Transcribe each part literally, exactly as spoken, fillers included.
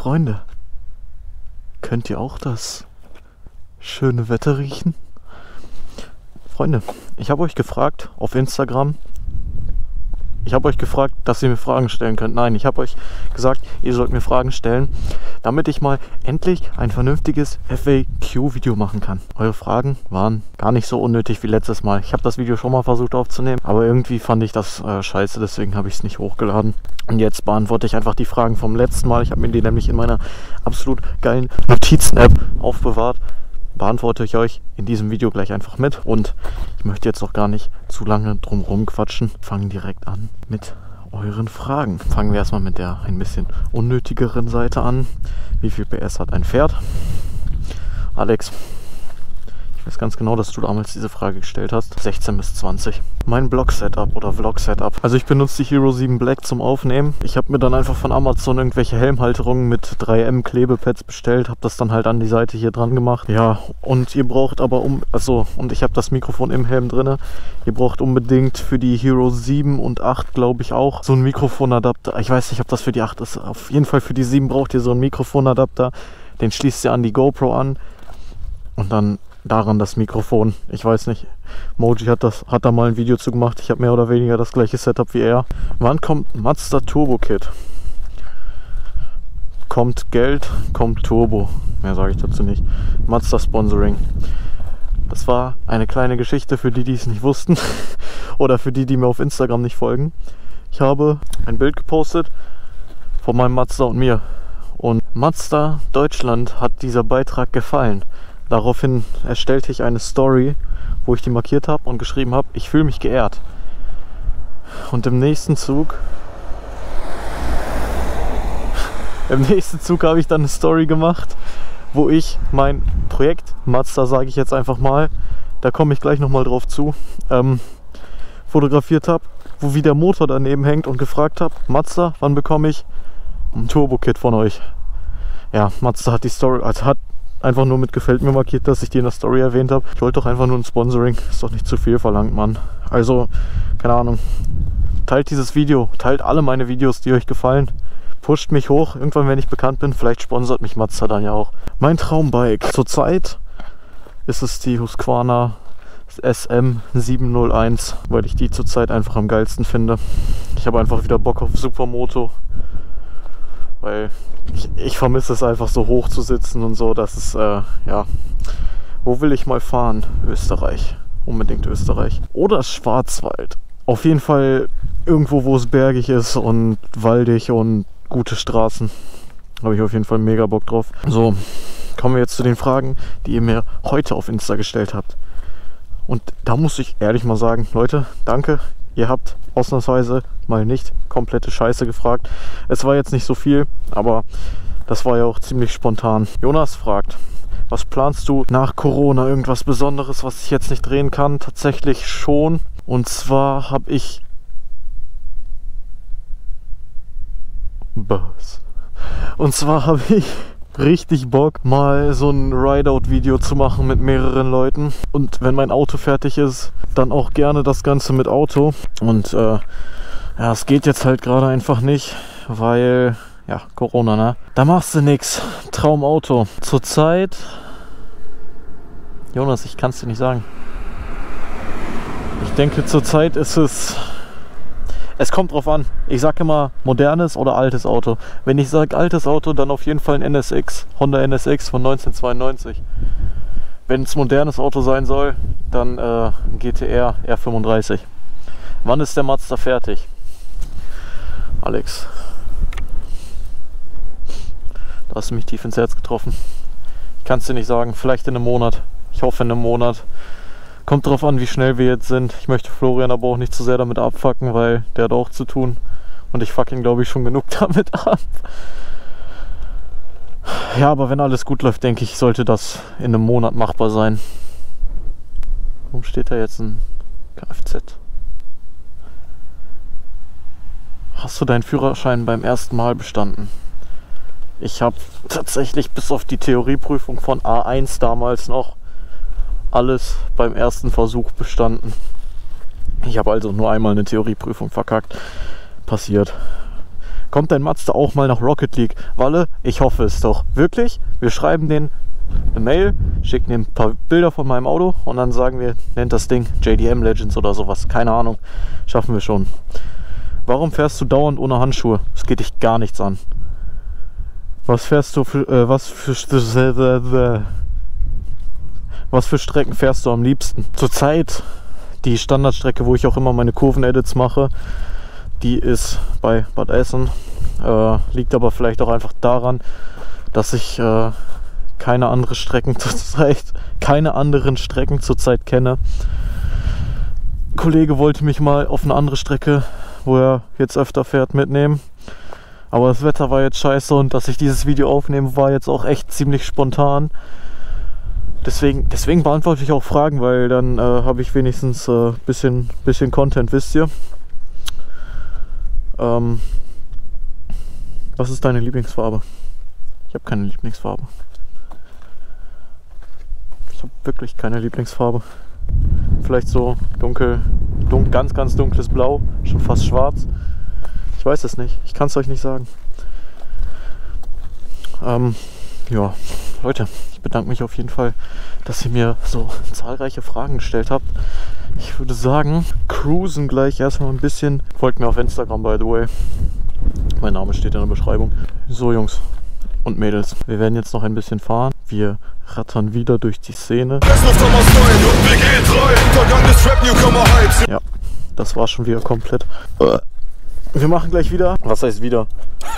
Freunde, könnt ihr auch das schöne Wetter riechen? Freunde, ich habe euch gefragt auf Instagram, ich habe euch gefragt, dass ihr mir Fragen stellen könnt. Nein, ich habe euch gesagt, ihr sollt mir Fragen stellen, damit ich mal endlich ein vernünftiges F A Q-Video machen kann. Eure Fragen waren gar nicht so unnötig wie letztes Mal. Ich habe das Video schon mal versucht aufzunehmen, aber irgendwie fand ich das äh, scheiße, deswegen habe ich es nicht hochgeladen. Und jetzt beantworte ich einfach die Fragen vom letzten Mal. Ich habe mir die nämlich in meiner absolut geilen Notizen-App aufbewahrt. Beantworte ich euch in diesem Video gleich einfach mit, und ich möchte jetzt auch gar nicht zu lange drum rum quatschen. Fangen direkt an mit euren Fragen. Fangen wir erstmal mit der ein bisschen unnötigeren Seite an. Wie viel P S hat ein Pferd? Alex, ich weiß ganz genau, dass du damals diese Frage gestellt hast. sechzehn bis zwanzig. Mein Blog-Setup oder Vlog-Setup. Also ich benutze die Hero sieben Black zum Aufnehmen. Ich habe mir dann einfach von Amazon irgendwelche Helmhalterungen mit drei M Klebepads bestellt. Habe das dann halt an die Seite hier dran gemacht. Ja, und ihr braucht aber um... Also, und ich habe das Mikrofon im Helm drin. Ihr braucht unbedingt für die Hero sieben und acht, glaube ich, auch so einen Mikrofonadapter. Ich weiß nicht, ob das für die acht ist. Auf jeden Fall für die sieben braucht ihr so einen Mikrofonadapter. Den schließt ihr an die GoPro an. Und dann daran das Mikrofon. Ich weiß nicht, Moji hat, das, hat da mal ein Video zu gemacht. Ich habe mehr oder weniger das gleiche Setup wie er. Wann kommt Mazda Turbo Kit? Kommt Geld, kommt Turbo. Mehr sage ich dazu nicht. Mazda Sponsoring. Das war eine kleine Geschichte für die, die es nicht wussten. Oder für die, die mir auf Instagram nicht folgen. Ich habe ein Bild gepostet von meinem Mazda und mir. Und Mazda Deutschland hat dieser Beitrag gefallen. Daraufhin erstellte ich eine Story, wo ich die markiert habe und geschrieben habe, ich fühle mich geehrt. Und im nächsten Zug, im nächsten Zug habe ich dann eine Story gemacht, wo ich mein Projekt Mazda, sage ich jetzt einfach mal, da komme ich gleich nochmal drauf zu, ähm, fotografiert habe, wo wie der Motor daneben hängt, und gefragt habe, Mazda, wann bekomme ich ein Turbo-Kit von euch? Ja, Mazda hat die Story, also hat einfach nur mit gefällt mir markiert, dass ich die in der Story erwähnt habe. Ich wollte doch einfach nur ein Sponsoring. Ist doch nicht zu viel verlangt, Mann. Also, keine Ahnung. Teilt dieses Video. Teilt alle meine Videos, die euch gefallen. Pusht mich hoch. Irgendwann, wenn ich bekannt bin, vielleicht sponsert mich Mazda dann ja auch. Mein Traumbike. Zurzeit ist es die Husqvarna S M sieben null eins, weil ich die zurzeit einfach am geilsten finde. Ich habe einfach wieder Bock auf Supermoto. Weil ich, ich vermisse es einfach, so hoch zu sitzen und so. Das ist, äh, ja. Wo will ich mal fahren? Österreich. Unbedingt Österreich. Oder Schwarzwald. Auf jeden Fall irgendwo, wo es bergig ist und waldig und gute Straßen. Habe ich auf jeden Fall mega Bock drauf. So, kommen wir jetzt zu den Fragen, die ihr mir heute auf Insta gestellt habt. Und da muss ich ehrlich mal sagen, Leute, danke. Ihr habt ausnahmsweise mal nicht komplette Scheiße gefragt. Es war jetzt nicht so viel, aber das war ja auch ziemlich spontan. Jonas fragt, was planst du nach Corona? Irgendwas Besonderes, was ich jetzt nicht drehen kann? Tatsächlich schon. Und zwar habe ich... Buzz. Und zwar habe ich richtig Bock, mal so ein Rideout-Video zu machen mit mehreren Leuten. Und wenn mein Auto fertig ist, dann auch gerne das Ganze mit Auto. Und äh, ja, es geht jetzt halt gerade einfach nicht, weil, ja, Corona, ne? Da machst du nix. Traumauto. Zurzeit... Jonas, ich kann es dir nicht sagen. Ich denke, zurzeit ist es... Es kommt drauf an. Ich sage immer modernes oder altes Auto. Wenn ich sage altes Auto, dann auf jeden Fall ein N S X, Honda N S X von neunzehnhundertzweiundneunzig. Wenn es modernes Auto sein soll, dann äh, ein G T R R fünfunddreißig. Wann ist der Mazda fertig? Alex, da hast du mich tief ins Herz getroffen. Ich kann es dir nicht sagen. Vielleicht in einem Monat. Ich hoffe in einem Monat. Kommt drauf an, wie schnell wir jetzt sind. Ich möchte Florian aber auch nicht zu sehr damit abfucken, weil der hat auch zu tun. Und ich fuck ihn, glaube ich, schon genug damit ab. Ja, aber wenn alles gut läuft, denke ich, sollte das in einem Monat machbar sein. Warum steht da jetzt ein Kfz? Hast du deinen Führerschein beim ersten Mal bestanden? Ich habe tatsächlich bis auf die Theorieprüfung von A eins damals noch alles beim ersten Versuch bestanden. Ich habe also nur einmal eine Theorieprüfung verkackt. Passiert. kommt dein Mazda auch mal nach Rocket League? Walle, ich hoffe es doch. Wirklich? Wir schreiben den eine Mail, schicken ihm ein paar Bilder von meinem Auto und dann sagen wir, nennt das Ding J D M Legends oder sowas. Keine Ahnung. Schaffen wir schon. Warum fährst du dauernd ohne Handschuhe? Es geht dich gar nichts an. Was fährst du für, äh, was für, äh, was für Strecken fährst du am liebsten? Zurzeit die Standardstrecke, wo ich auch immer meine Kurven-Edits mache, die ist bei Bad Essen. Äh, liegt aber vielleicht auch einfach daran, dass ich äh, keine andere Strecken zurzeit, keine anderen Strecken zurzeit kenne. Ein Kollege wollte mich mal auf eine andere Strecke, wo er jetzt öfter fährt, mitnehmen. Aber das Wetter war jetzt scheiße und dass ich dieses Video aufnehme, war jetzt auch echt ziemlich spontan. Deswegen, deswegen beantworte ich auch Fragen, weil dann äh, habe ich wenigstens ein äh, bisschen, bisschen Content, wisst ihr. Ähm, was ist deine Lieblingsfarbe? Ich habe keine Lieblingsfarbe. Ich habe wirklich keine Lieblingsfarbe. Vielleicht so dunkel, dun ganz, ganz dunkles Blau, schon fast schwarz. Ich weiß es nicht, ich kann es euch nicht sagen. Ähm, ja, Leute, ich bedanke mich auf jeden Fall, dass ihr mir so zahlreiche Fragen gestellt habt. Ich würde sagen, cruisen gleich erstmal ein bisschen. Folgt mir auf Instagram, by the way. Mein Name steht in der Beschreibung. So, Jungs und Mädels, wir werden jetzt noch ein bisschen fahren. Wir rattern wieder durch die Szene. Ja, das war schon wieder komplett. Wir machen gleich wieder. Was heißt wieder?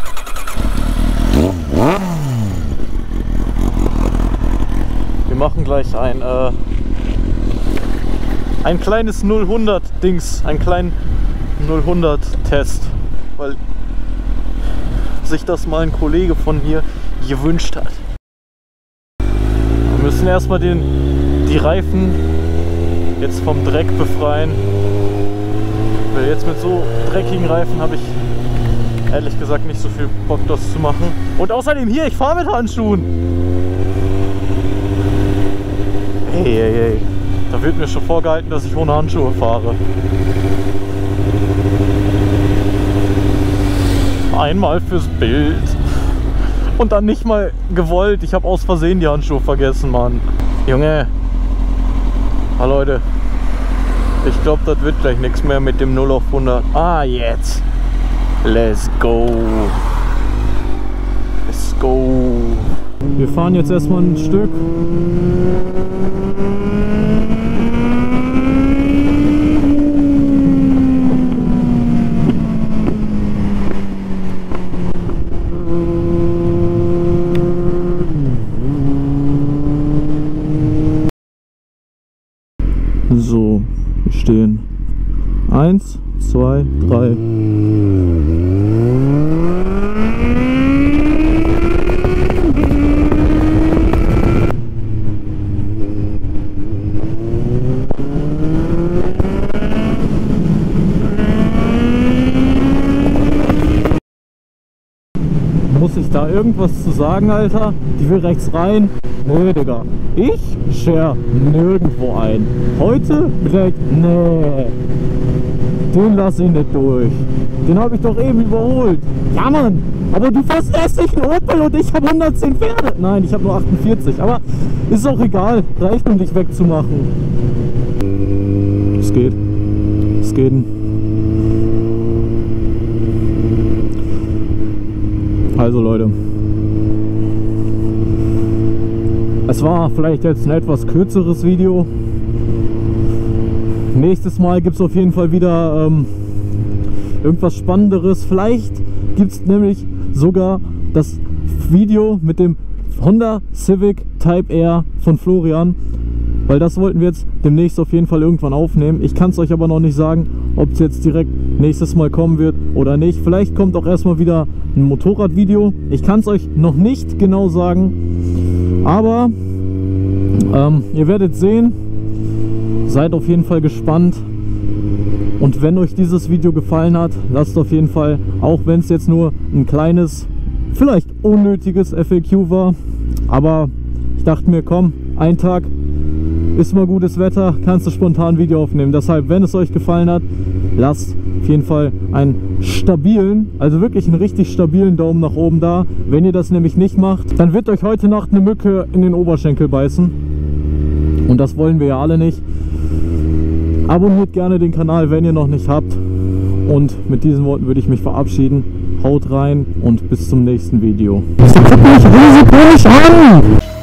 Wir machen gleich ein äh, ein kleines null hundert Dings, einen kleinen null hundert Test, weil sich das mal ein Kollege von mir gewünscht hat. Wir müssen erstmal den die Reifen jetzt vom Dreck befreien. Weil jetzt mit so dreckigen Reifen habe ich ehrlich gesagt nicht so viel Bock, das zu machen. Und außerdem hier, ich fahre mit Handschuhen. Hey, hey, hey. Da wird mir schon vorgehalten, dass ich ohne Handschuhe fahre. Einmal fürs Bild. Und dann nicht mal gewollt. Ich habe aus Versehen die Handschuhe vergessen, Mann. Junge. Ah, Leute. Ich glaube, das wird gleich nichts mehr mit dem null auf hundert. Ah, jetzt. Let's go. Let's go. Wir fahren jetzt erstmal ein Stück. So, wir stehen. Eins, zwei, drei. Muss ich da irgendwas zu sagen, Alter? Die will rechts rein? Nö, Digga. Ich share nirgendwo ein. Heute direkt, nee. Den lasse ich nicht durch. Den habe ich doch eben überholt. Ja, Mann. Aber du fährst erst nicht einen Opel und ich habe hundertzehn Pferde. Nein, ich habe nur achtundvierzig. Aber ist auch egal. Reicht, um dich wegzumachen. Es geht. Es geht. Also Leute, es war vielleicht jetzt ein etwas kürzeres Video. Nächstes Mal gibt es auf jeden Fall wieder ähm, irgendwas Spannenderes. Vielleicht gibt es nämlich sogar das Video mit dem Honda Civic Type R von Florian, weil das wollten wir jetzt demnächst auf jeden Fall irgendwann aufnehmen. Ich kann es euch aber noch nicht sagen, ob es jetzt direkt nächstes Mal kommen wird oder nicht. Vielleicht kommt auch erstmal wieder ein Motorradvideo. Ich kann es euch noch nicht genau sagen, aber ähm, ihr werdet sehen. Seid auf jeden Fall gespannt. Und wenn euch dieses Video gefallen hat, lasst auf jeden Fall, auch wenn es jetzt nur ein kleines, vielleicht unnötiges F A Q war, aber ich dachte mir, komm, ein Tag ist mal gutes Wetter, kannst du spontan ein Video aufnehmen. Deshalb, wenn es euch gefallen hat, lasst auf jeden Fall einen stabilen, also wirklich einen richtig stabilen Daumen nach oben da. Wenn ihr das nämlich nicht macht, dann wird euch heute Nacht eine Mücke in den Oberschenkel beißen. Und das wollen wir ja alle nicht. Abonniert gerne den Kanal, wenn ihr noch nicht habt. Und mit diesen Worten würde ich mich verabschieden. Haut rein und bis zum nächsten Video. Guck mich Risiko nicht an!